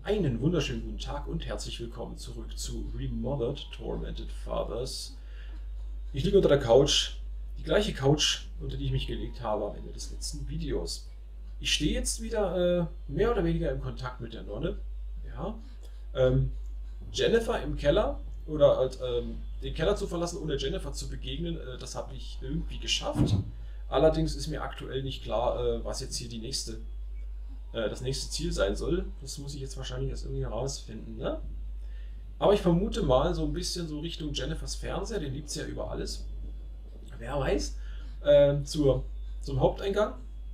Einen wunderschönen guten Tag und herzlich willkommen zurück zu Remothered Tormented Fathers. Ich liege unter der Couch, die gleiche Couch, unter die ich mich gelegt habe am Ende des letzten Videos. Ich stehe jetzt wieder mehr oder weniger im Kontakt mit der Nonne. Ja. Jennifer im Keller oder halt, den Keller zu verlassen, ohne Jennifer zu begegnen, das habe ich irgendwie geschafft. Allerdings ist mir aktuell nicht klar, was jetzt hier das nächste Ziel sein soll. Das muss ich jetzt wahrscheinlich erst irgendwie herausfinden. Ne? Aber ich vermute mal so ein bisschen so Richtung Jennifers Fernseher, den liebt sie ja über alles. Wer weiß. Zum Haupteingang.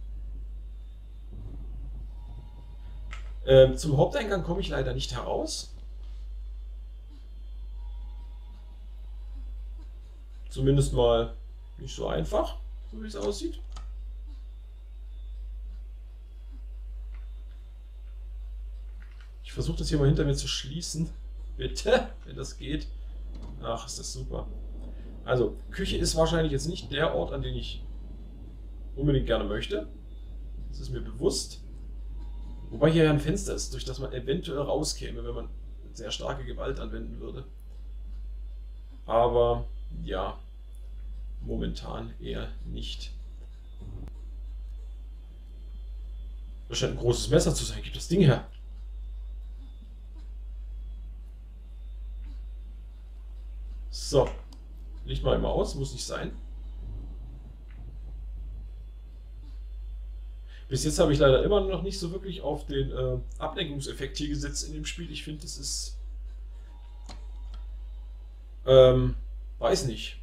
Zum Haupteingang komme ich leider nicht heraus. Zumindest mal nicht so einfach, so wie es aussieht. Ich versuche das hier mal hinter mir zu schließen. Bitte, wenn das geht. Ach, ist das super. Also, Küche ist wahrscheinlich jetzt nicht der Ort, an den ich unbedingt gerne möchte. Das ist mir bewusst. Wobei hier ja ein Fenster ist, durch das man eventuell rauskäme, wenn man sehr starke Gewalt anwenden würde. Aber ja, momentan eher nicht. Das scheint ein großes Messer zu sein. Gib das Ding her. So, Licht mal immer aus, muss nicht sein. Bis jetzt habe ich leider immer noch nicht so wirklich auf den Ablenkungseffekt hier gesetzt in dem Spiel. Ich finde, das ist... weiß nicht.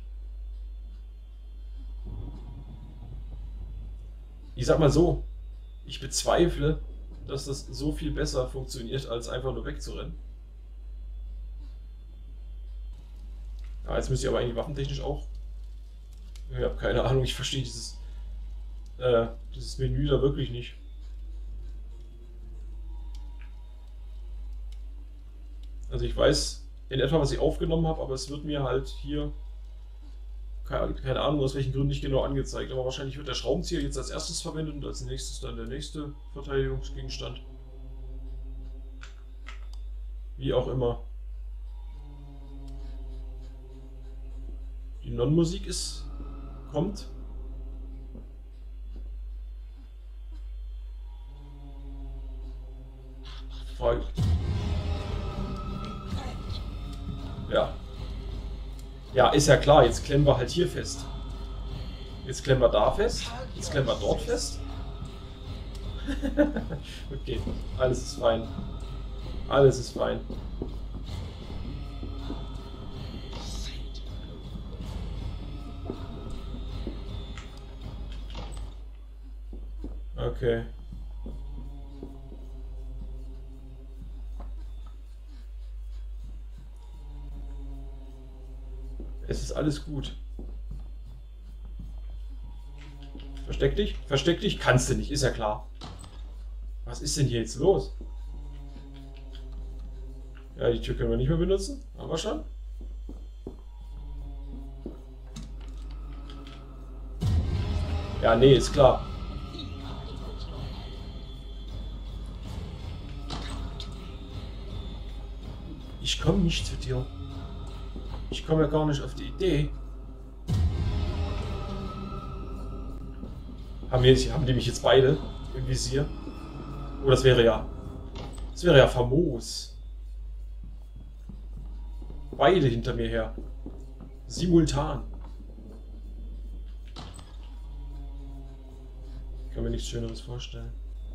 Ich sag mal so, ich bezweifle, dass das so viel besser funktioniert, als einfach nur wegzurennen. Ja, jetzt müsste ich aber eigentlich waffentechnisch auch... Ich habe keine Ahnung, ich verstehe dieses Menü da wirklich nicht. Also ich weiß in etwa, was ich aufgenommen habe, aber es wird mir halt hier, keine Ahnung aus welchen Gründen, nicht genau angezeigt. Aber wahrscheinlich wird der Schraubenzieher jetzt als erstes verwendet und als nächstes dann der nächste Verteidigungsgegenstand. Wie auch immer. Die Non-Musik kommt. Frage. Ja. Ja, ist ja klar, jetzt klemmen wir halt hier fest. Jetzt klemmen wir da fest. Jetzt klemmen wir dort fest. Okay, alles ist fein. Alles ist fein. Okay. Es ist alles gut. Versteck dich? Versteck dich? Kannst du nicht, ist ja klar. Was ist denn hier jetzt los? Ja, die Tür können wir nicht mehr benutzen. Haben wir schon. Ja, nee, ist klar. Ich komme nicht zu dir. Ich komme ja gar nicht auf die Idee. Haben die mich jetzt beide im Visier? Oh, das wäre ja famos. Beide hinter mir her. Simultan. Ich kann mir nichts Schöneres vorstellen.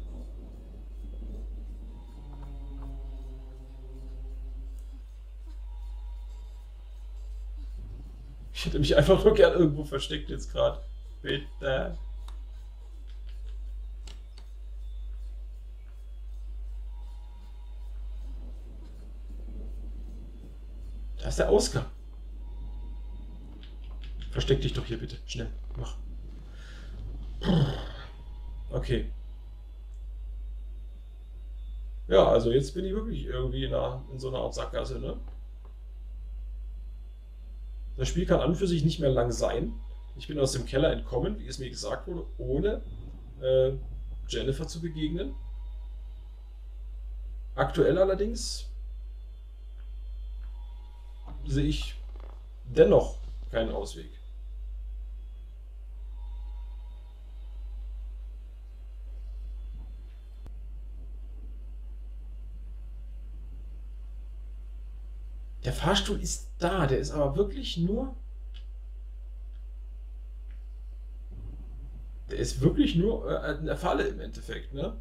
Ich hätte mich einfach nur gern irgendwo versteckt jetzt gerade. Bitte. Da ist der Ausgang. Versteck dich doch hier bitte. Schnell. Mach. Okay. Ja, also jetzt bin ich wirklich irgendwie in so einer Art Sackgasse, ne? Das Spiel kann an und für sich nicht mehr lang sein. Ich bin aus dem Keller entkommen, wie es mir gesagt wurde, ohne Jennifer zu begegnen. Aktuell allerdings sehe ich dennoch keinen Ausweg. Der Fahrstuhl ist da, der ist aber wirklich nur... Der ist wirklich nur eine Falle im Endeffekt, ne?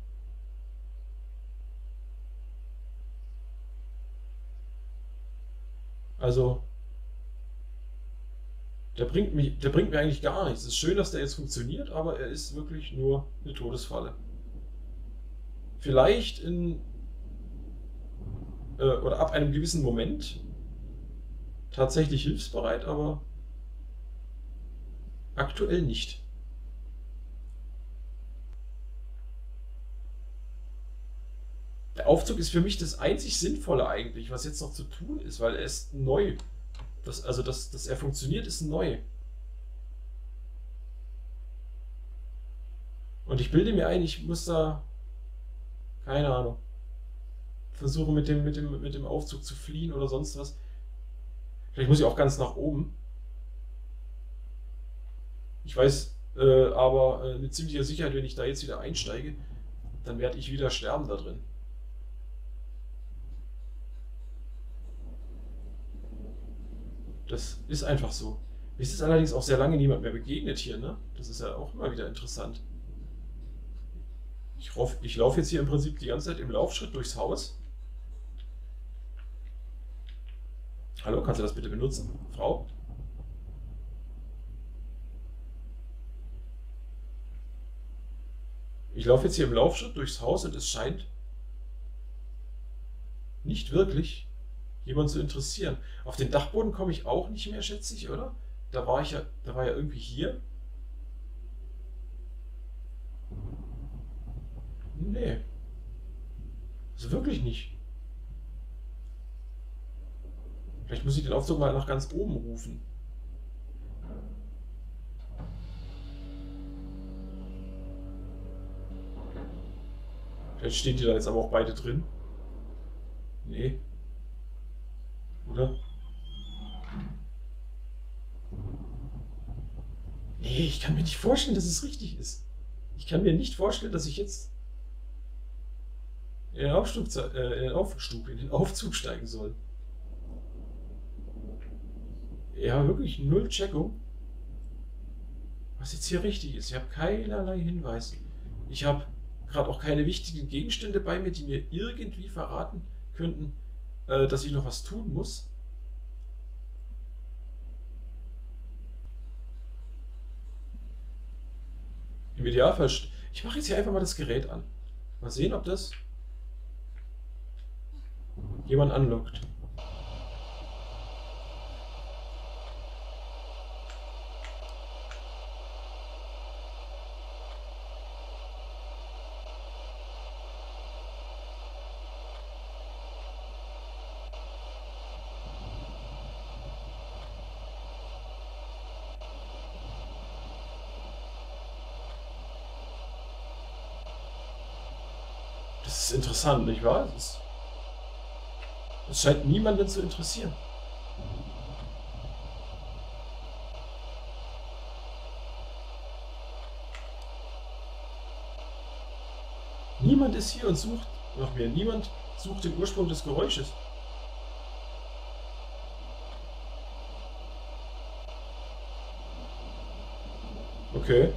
Also, der bringt mir eigentlich gar nichts. Es ist schön, dass der jetzt funktioniert, aber er ist wirklich nur eine Todesfalle. Vielleicht oder ab einem gewissen Moment tatsächlich hilfsbereit, aber aktuell nicht. Der Aufzug ist für mich das einzig Sinnvolle eigentlich, was jetzt noch zu tun ist, weil er ist neu. Dass er funktioniert, ist neu. Und ich bilde mir ein, ich muss da, keine Ahnung, versuchen mit dem Aufzug zu fliehen oder sonst was. Vielleicht muss ich auch ganz nach oben. Ich weiß aber mit ziemlicher Sicherheit, wenn ich da jetzt wieder einsteige, dann werde ich wieder sterben da drin. Das ist einfach so. Mir ist allerdings auch sehr lange niemand mehr begegnet hier, ne? Das ist ja auch immer wieder interessant. Ich laufe jetzt hier im Prinzip die ganze Zeit im Laufschritt durchs Haus. Hallo, kannst du das bitte benutzen? Frau? Ich laufe jetzt hier im Laufschritt durchs Haus und es scheint nicht wirklich jemand zu interessieren. Auf den Dachboden komme ich auch nicht mehr, schätze ich, oder? Da war ja irgendwie hier. Nee, also wirklich nicht. Vielleicht muss ich den Aufzug mal nach ganz oben rufen. Vielleicht stehen die da jetzt aber auch beide drin. Nee. Oder? Nee, ich kann mir nicht vorstellen, dass es richtig ist. Ich kann mir nicht vorstellen, dass ich jetzt in den Aufzug steigen soll. Ja, wirklich null Checkung, was jetzt hier richtig ist. Ich habe keinerlei Hinweis. Ich habe gerade auch keine wichtigen Gegenstände bei mir, die mir irgendwie verraten könnten, dass ich noch was tun muss. Im Idealfall, ich mache jetzt hier einfach mal das Gerät an. Mal sehen, ob das jemand anlockt. Das ist interessant, nicht wahr? Es scheint niemanden zu interessieren. Niemand ist hier und sucht nach mir. Niemand sucht den Ursprung des Geräusches. Okay.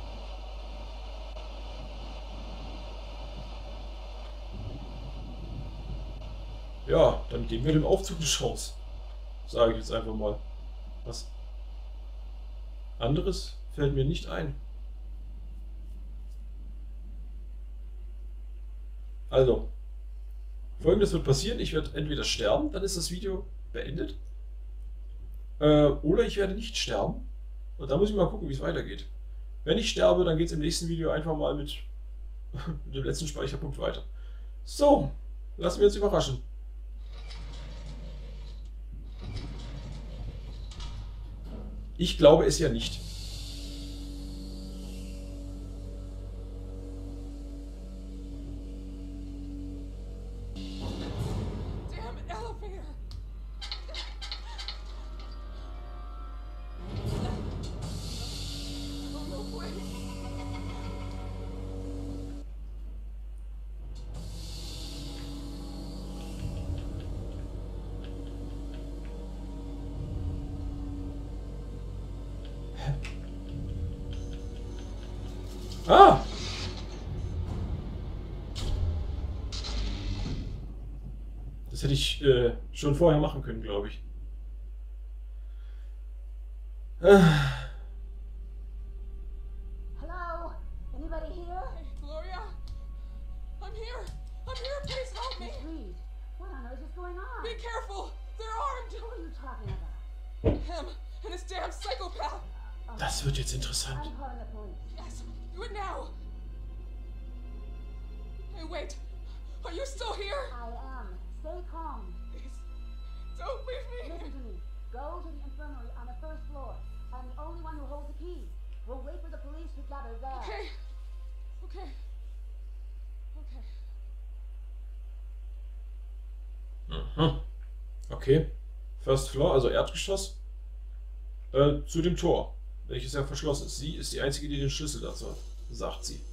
Ja, dann geben wir dem Aufzug eine Chance. Sage ich jetzt einfach mal. Was anderes fällt mir nicht ein. Also, Folgendes wird passieren. Ich werde entweder sterben, dann ist das Video beendet. Oder ich werde nicht sterben. Und da muss ich mal gucken, wie es weitergeht. Wenn ich sterbe, dann geht es im nächsten Video einfach mal mit dem letzten Speicherpunkt weiter. So, lassen wir uns überraschen. Ich glaube es ja nicht. Ah! Das hätte ich schon vorher machen können, glaube ich. Hello? Anybody here? Hey, Gloria? I'm here! I'm here! Please help me! Miss Reed, what on earth is going on? Be careful! They're armed! Who are you talking about? Him and his damn psychopath! Das wird jetzt interessant. I'm calling the police. Yes, do it now! Hey, wait! Are you still here? I am. Stay calm. Please, don't leave me! Listen to me. Go to the infirmary on the first floor. I'm the only one who holds the key. We'll wait for the police to gather there. Okay. Okay. Okay. Mhm. Okay. First Floor, also Erdgeschoss. Zu dem Tor, welches ja verschlossen ist. Sie ist die Einzige, die den Schlüssel dazu hat, sagt sie.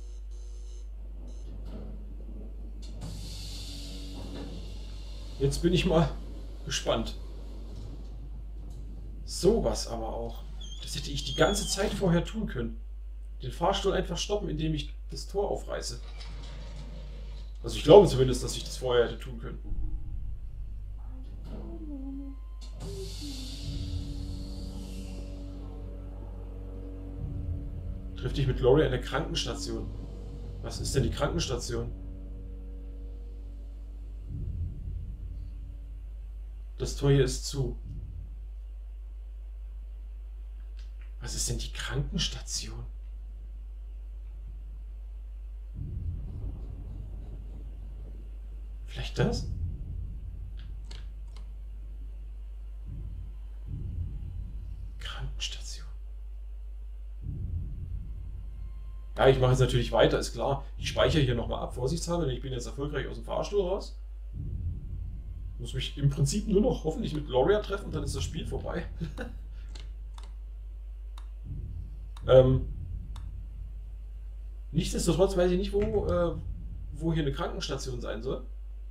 Jetzt bin ich mal gespannt. Sowas aber auch. Das hätte ich die ganze Zeit vorher tun können. Den Fahrstuhl einfach stoppen, indem ich das Tor aufreiße. Also ich glaube zumindest, dass ich das vorher hätte tun können. Triff dich mit Gloria in der Krankenstation. Was ist denn die Krankenstation? Das Tor hier ist zu. Was ist denn die Krankenstation? Vielleicht das? Krankenstation. Ja, ich mache jetzt natürlich weiter, ist klar. Ich speichere hier nochmal ab, vorsichtshalber, denn ich bin jetzt erfolgreich aus dem Fahrstuhl raus. Muss mich im Prinzip nur noch hoffentlich mit Gloria treffen und dann ist das Spiel vorbei. Nichtsdestotrotz weiß ich nicht, wo hier eine Krankenstation sein soll.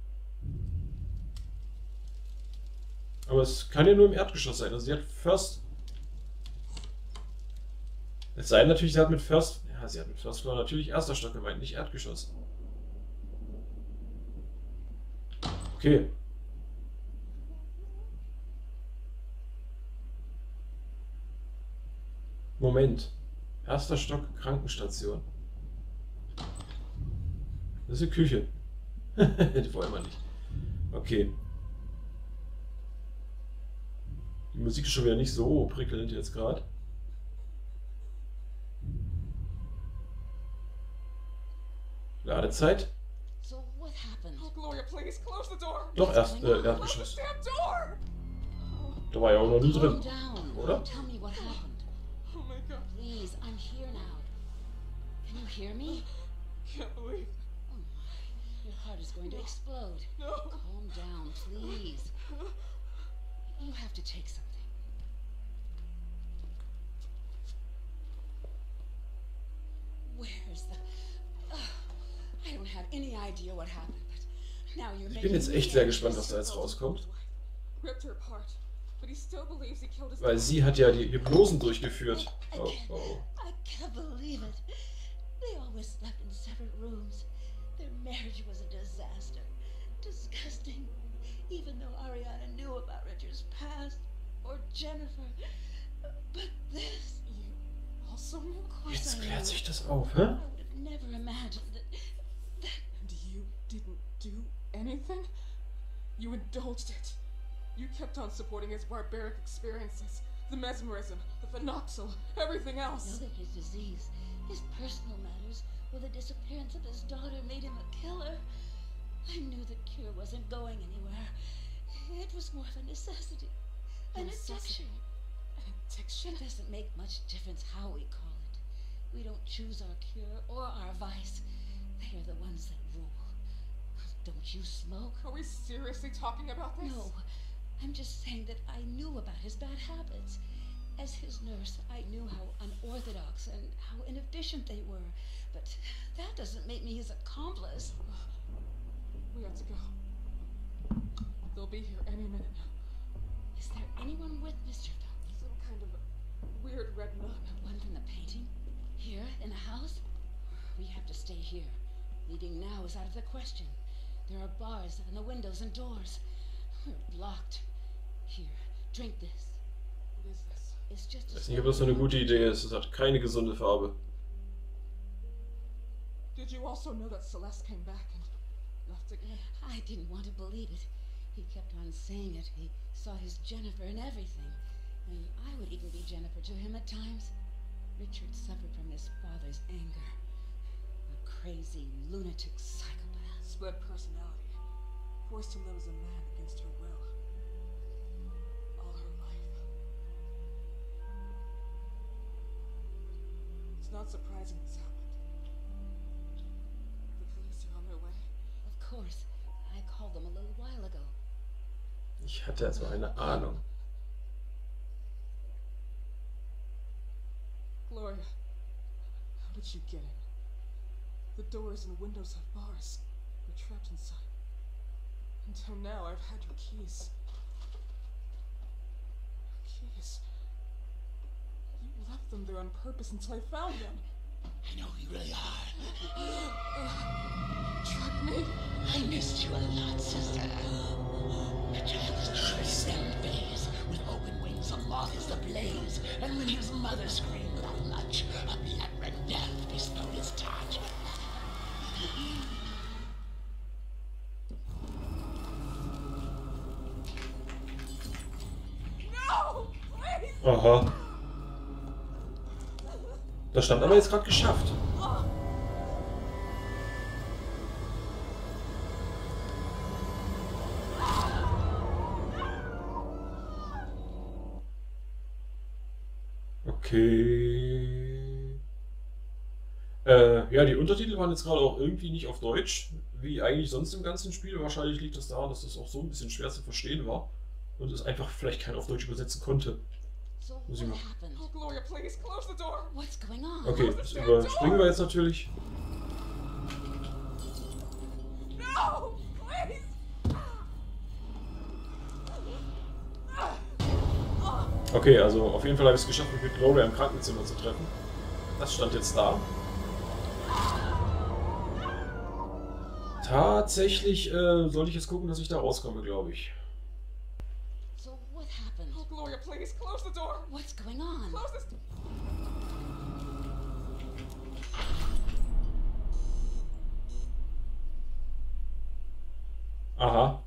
Aber es kann ja nur im Erdgeschoss sein. Also sie hat First... Es sei denn natürlich, sie hat mit First... Ja, sie hat mit First Floor natürlich erster Stock gemeint, nicht Erdgeschoss. Okay. Moment. Erster Stock, Krankenstation. Das ist eine Küche. Das wollen wir nicht. Okay. Die Musik ist schon wieder nicht so prickelnd jetzt gerade. Ladezeit. So what happened? Oh, Gloria, please close the door! Doch, Close Erdgeschoss. the damn door! Da war ja auch noch nie Calm drin. down. Oder? Tell me what happened. Oh my god, Please, I'm here now. Can you hear me? can't believe. Oh my. Your heart is going to explode. No. Calm down, please. You have to take something. Where's the... I don't have any idea what happened, but now you're Ich bin making jetzt me echt sehr anxious. gespannt, was da jetzt rauskommt. Ripped her apart, but he still believes he killed his Weil daughter. sie hat ja die Hypnosen durchgeführt. Oh, oh. I can't believe it. They always slept in separate rooms. Their marriage was a disaster. Disgusting. Even though Ariana knew about Richard's past, or Jennifer. But this... You also knew? Of course Jetzt I klärt knew. sich das auf, hä? I would have never imagined that... And you didn't do anything? You indulged it. You kept on supporting his barbaric experiences. The mesmerism, the phenoxyl, everything I know else. that his disease, his personal matters, or the disappearance of his daughter made him a killer. I knew the cure wasn't going anywhere. It was more of a necessity. An Necessity. addiction. An addiction? It doesn't make much difference how we call it. We don't choose our cure or our vice. They are the ones that rule. Don't you smoke? Are we seriously talking about this? No. I'm just saying that I knew about his bad habits. As his nurse, I knew how unorthodox and how inefficient they were. But that doesn't make me his accomplice. We have to go. They'll be here any minute now. Is there anyone with Mr. Phelps? Some kind of weird red nun. Here, in the house? We have to stay here. Leaving now is out of the question. There are bars and the windows and doors. We're blocked. Here, drink this. What is this? It's just Ich a weiß nicht, ob das so eine gute Idee ist. Es hat keine gesunde Farbe. Did you also know that Celeste came back and left again? I didn't want to believe it. He kept on saying it. He saw his Jennifer and everything. And I would even be Jennifer to him at times. Richard suffered from his father's anger. A crazy, lunatic psychopath. Split personality. Forced to live as a man against her will. All her life. It's not surprising this happened. The police are on their way. Of course. I called them a little while ago. Ich hatte so eine Ahnung. Gloria, how did you get in? The doors and windows have bars. We're trapped inside. Until now, I've had your keys. Your keys. You left them there on purpose until I found them. I know you really are. Trapped me. I missed you a lot, sister. The child's dressed and phase. With open wings, a moth is ablaze. And when his mother screamed without much, a blood-red death bestowed his touch. No! Please! Aha. Das stand aber jetzt gerade geschafft. Okay. Ja, die Untertitel waren jetzt gerade auch irgendwie nicht auf Deutsch, wie eigentlich sonst im ganzen Spiel. Wahrscheinlich liegt das daran, dass das auch so ein bisschen schwer zu verstehen war und es einfach vielleicht keiner auf Deutsch übersetzen konnte. So Muss what ich machen. happened? Oh, Gloria, please, close the door! What's going on? Okay, das überspringen wir jetzt natürlich. No! Please! Okay, also auf jeden Fall habe ich es geschafft, mich mit Gloria im Krankenzimmer zu treffen. Das stand jetzt da. Tatsächlich sollte ich jetzt gucken, dass ich da rauskomme, glaube ich. So what happened? Oh, Gloria, please, close the door! What's going on? Close this door! Aha.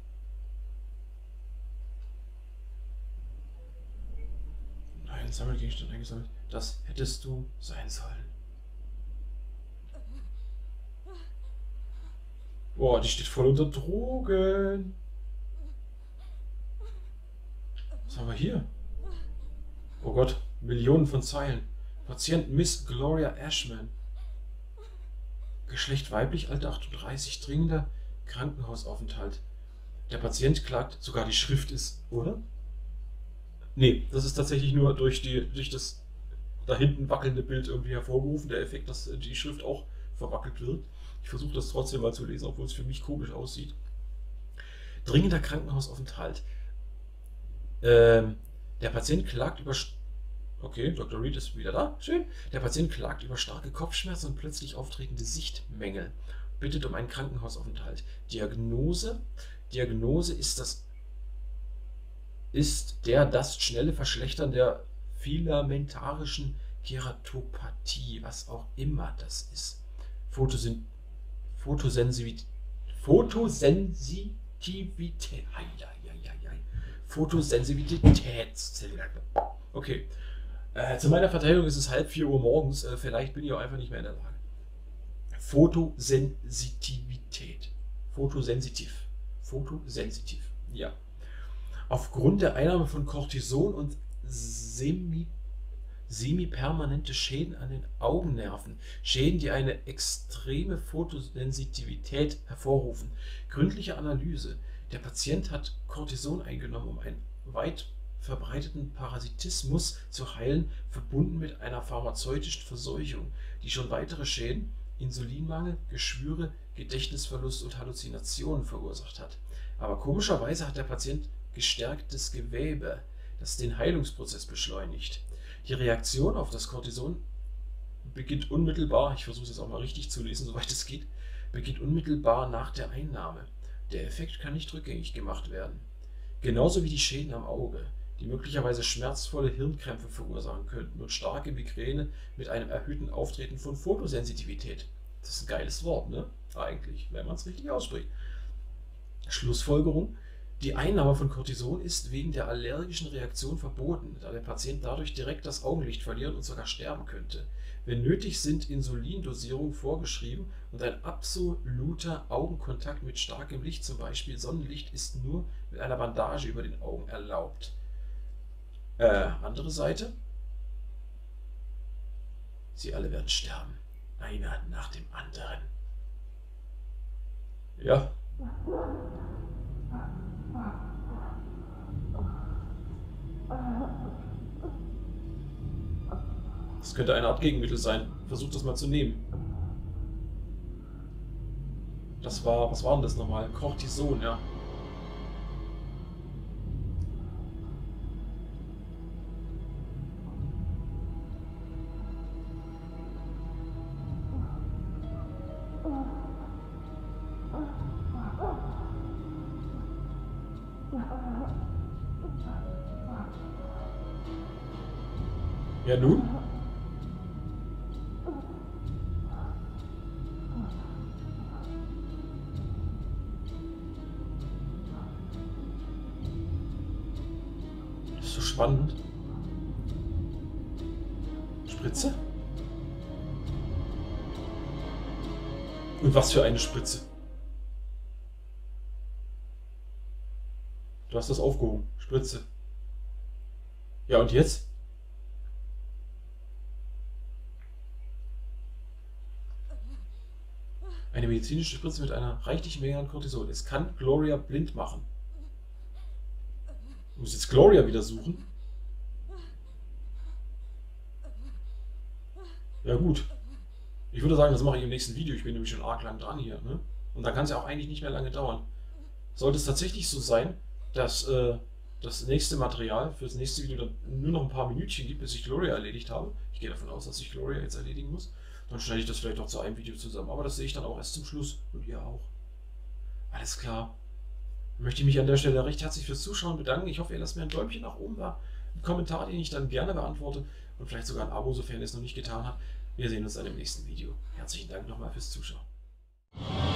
Nein, Sammelgegenstand eingesammelt. Das hättest du sein sollen. Boah, die steht voll unter Drogen. Was haben wir hier? Oh Gott, Millionen von Zeilen. Patient Miss Gloria Ashman. Geschlecht weiblich, Alter 38, dringender Krankenhausaufenthalt. Der Patient klagt, sogar die Schrift ist, oder? Nee, das ist tatsächlich nur durch das da hinten wackelnde Bild irgendwie hervorgerufen, der Effekt, dass die Schrift auch verwackelt wird. Ich versuche das trotzdem mal zu lesen, obwohl es für mich komisch aussieht. Dringender Krankenhausaufenthalt. Der Patient klagt über... Okay, Dr. Reed ist wieder da. Schön. Der Patient klagt über starke Kopfschmerzen und plötzlich auftretende Sichtmängel. Bittet um einen Krankenhausaufenthalt. Diagnose ist das schnelle Verschlechtern der filamentarischen Keratopathie, was auch immer das ist. Photosensitivität. Photosensivität. Okay. Zu meiner Verteidigung ist es 3:30 Uhr morgens. Vielleicht bin ich auch einfach nicht mehr in der Lage. Photosensitivität. Photosensitiv. Ja. Aufgrund der Einnahme von Cortison und semipermanente Schäden an den Augennerven. Schäden, die eine extreme Photosensitivität hervorrufen. Gründliche Analyse. Der Patient hat Cortison eingenommen, um einen weit verbreiteten Parasitismus zu heilen, verbunden mit einer pharmazeutischen Verseuchung, die schon weitere Schäden, Insulinmangel, Geschwüre, Gedächtnisverlust und Halluzinationen verursacht hat. Aber komischerweise hat der Patient gestärktes Gewebe, das den Heilungsprozess beschleunigt. Die Reaktion auf das Cortison beginnt unmittelbar, ich versuche es jetzt auch mal richtig zu lesen, soweit es geht, beginnt unmittelbar nach der Einnahme. Der Effekt kann nicht rückgängig gemacht werden. Genauso wie die Schäden am Auge, die möglicherweise schmerzvolle Hirnkrämpfe verursachen könnten und starke Migräne mit einem erhöhten Auftreten von Photosensitivität. Das ist ein geiles Wort, ne? Eigentlich, wenn man es richtig ausspricht. Schlussfolgerung: Die Einnahme von Cortison ist wegen der allergischen Reaktion verboten, da der Patient dadurch direkt das Augenlicht verlieren und sogar sterben könnte. Wenn nötig, sind Insulindosierungen vorgeschrieben und ein absoluter Augenkontakt mit starkem Licht, zum Beispiel Sonnenlicht, ist nur mit einer Bandage über den Augen erlaubt. Andere Seite. Sie alle werden sterben. Einer nach dem anderen. Ja. Das könnte eine Art Gegenmittel sein. Versucht das mal zu nehmen. Das war, was war denn das nochmal? Cortison, ja. Ja nun? Das ist so spannend. Spritze? Und was für eine Spritze? Du hast das aufgehoben. Spritze. Ja, und jetzt? Eine medizinische Spritze mit einer reichlichen Menge an Cortison. Es kann Gloria blind machen. Ich muss jetzt Gloria wieder suchen. Ja gut. Ich würde sagen, das mache ich im nächsten Video. Ich bin nämlich schon arg lang dran hier. Ne? Und dann kann es ja auch eigentlich nicht mehr lange dauern. Sollte es tatsächlich so sein, dass das nächste Material für das nächste Video dann nur noch ein paar Minütchen gibt, bis ich Gloria erledigt habe. Ich gehe davon aus, dass ich Gloria jetzt erledigen muss. Dann schneide ich das vielleicht auch zu einem Video zusammen. Aber das sehe ich dann auch erst zum Schluss. Und ihr auch. Alles klar. Dann möchte ich mich an der Stelle recht herzlich fürs Zuschauen bedanken. Ich hoffe, ihr lasst mir ein Däumchen nach oben da. Einen Kommentar, den ich dann gerne beantworte. Und vielleicht sogar ein Abo, sofern ihr es noch nicht getan habt. Wir sehen uns dann im nächsten Video. Herzlichen Dank nochmal fürs Zuschauen.